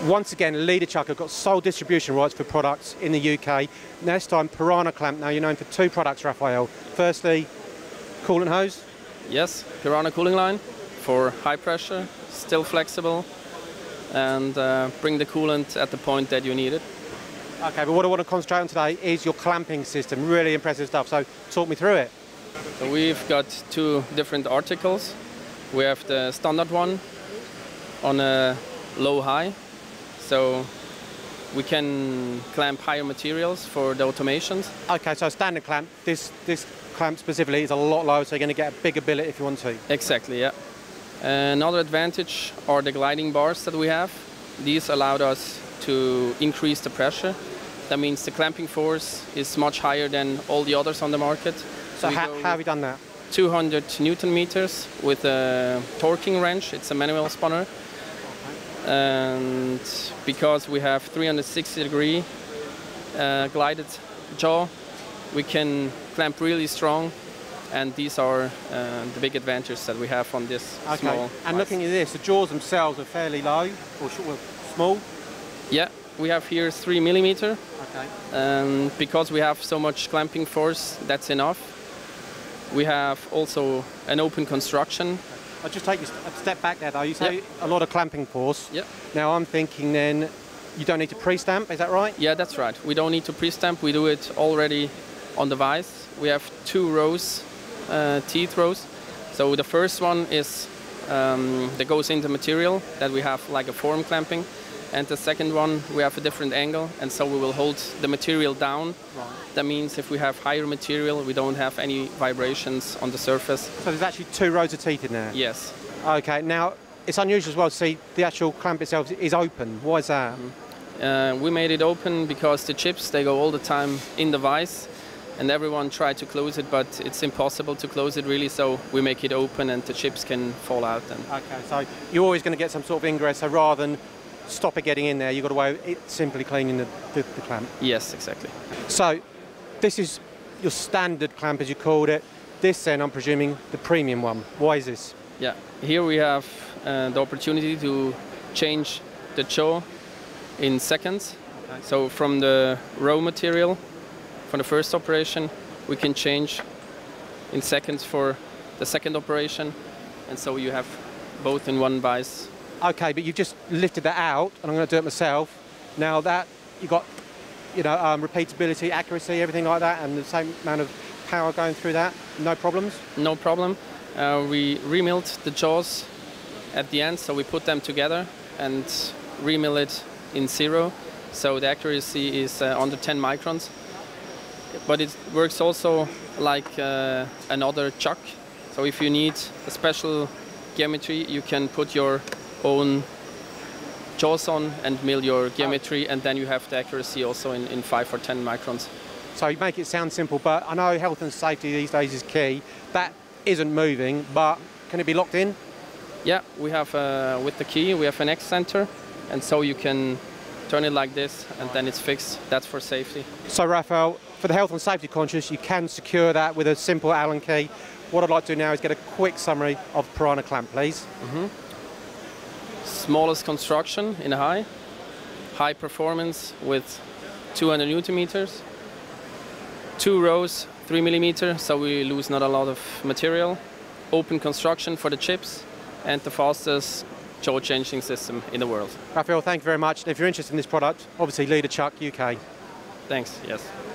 Once again, Leader Chuck have got sole distribution rights for products in the UK. Next time, Piranha clamp. Now you're known for two products, Raphael. Firstly, coolant hose. Yes, Piranha cooling line for high pressure, still flexible, and bring the coolant at the point that you need it. Okay, but what I want to concentrate on today is your clamping system. Really impressive stuff. So talk me through it. So we've got two different articles. We have the standard one on a low-high. So we can clamp higher materials for the automations. Okay, so standard clamp, this clamp specifically is a lot lower, so you're going to get a bigger billet if you want to. Exactly, yeah. Another advantage are the gliding bars that we have. These allowed us to increase the pressure. That means the clamping force is much higher than all the others on the market. So how have you done that? 200 Newton meters with a torquing wrench. It's a manual spanner. And because we have 360-degree glided jaw, we can clamp really strong, and these are the big advantages that we have on this small. And looking at this, the jaws themselves are fairly low or small. Yeah, we have here 3 millimeter. Okay. And because we have so much clamping force, that's enough. We have also an open construction. I'll just take a step back there though. You say a lot of clamping force. Yeah. Now I'm thinking then you don't need to pre-stamp, is that right? Yeah, that's right. We don't need to pre-stamp. We do it already on the vise. We have 2 rows, teeth rows. So the first one is that goes into material that we have like a form clamping. And the second one, we have a different angle, and so we will hold the material down. Right. That means if we have higher material, we don't have any vibrations on the surface. So there's actually 2 rows of teeth in there? Yes. Okay, now it's unusual as well to see the actual clamp itself is open. Why is that? We made it open because the chips, they go all the time in the vise, and everyone tried to close it, but it's impossible to close it really, so we make it open and the chips can fall out. Okay, so you're always going to get some sort of ingress, so rather than stop it getting in there, you've got to way it simply cleaning the clamp. Yes, exactly. So this is your standard clamp, as you called it. This then, I'm presuming, the premium one. Why is this? Yeah, here we have the opportunity to change the jaw in seconds. Okay. So from the raw material, for the first operation, we can change in seconds for the second operation, and so you have both in one vise. Okay, but you've just lifted that out, and I'm going to do it myself. Now that you've got, repeatability, accuracy, everything like that, and the same amount of power going through that, no problems? No problem. We remilled the jaws at the end, so we put them together and remill it in 0. So the accuracy is under 10 microns. But it works also like another chuck. So if you need a special geometry, you can put your own jaws on and mill your geometry, and then you have the accuracy also in 5 or 10 microns. So you make it sound simple, but I know health and safety these days is key. That isn't moving, but can it be locked in? Yeah, we have, with the key, we have an X center, and so you can turn it like this, and then it's fixed. That's for safety. So Raphael, for the health and safety conscious, you can secure that with a simple Allen key. What I'd like to do now is get a quick summary of Piranha clamp, please. Smallest construction in a high performance with 200 Newton meters, 2 rows, 3 millimeter, so we lose not a lot of material, open construction for the chips, and the fastest jaw changing system in the world. Raphael, thank you very much. If you're interested in this product, obviously Leader Chuck UK. Thanks, yes.